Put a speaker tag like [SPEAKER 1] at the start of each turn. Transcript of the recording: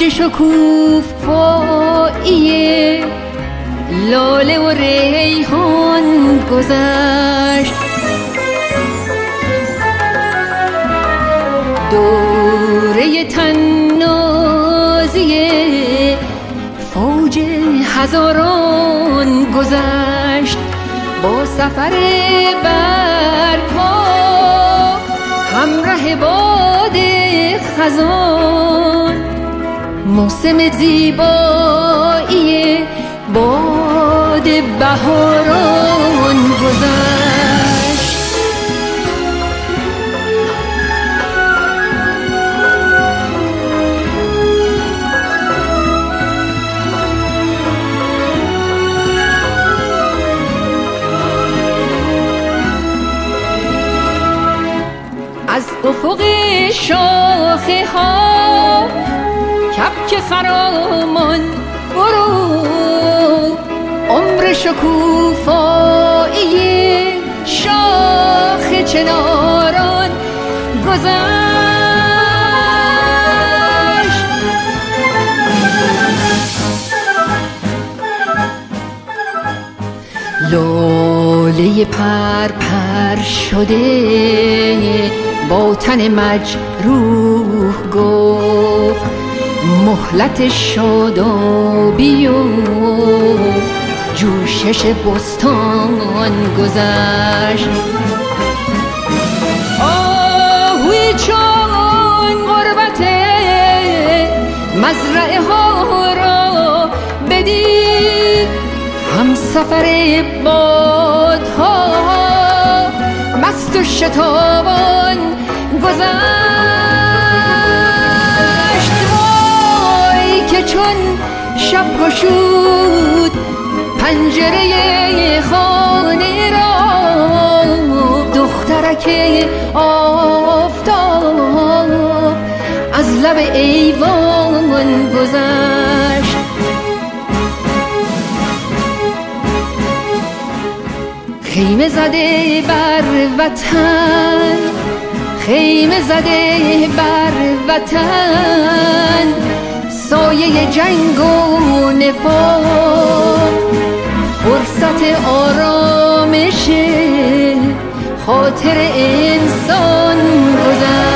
[SPEAKER 1] فوج شکوفایی لاله و ریحان گذشت، دوره تنازی فوج هزاران گذشت. با سفر برپا همراه باد خزان، موسم زیبایی باد بهاران گذشت. از افق شاخه ها کبک خرامان برو، عمر شکوفایی شاخ چناران گذشت. لاله پر پر شده با تن مجروح گفت مهلت شادابی و جوشش بستان گذشت. آهوی چون غربت مزرعه ها را بدید، همسفر بادها مست و شتابان گذشت. وای که چون شب گشود پنجره خانه را، دخترک آفتاب از لب ایوان گذشت. خیمه زده بر وطن، خیمه زده بر وطن، سایه جنگ و نفاق، فرصت آرامش خاطر انسان گذشت.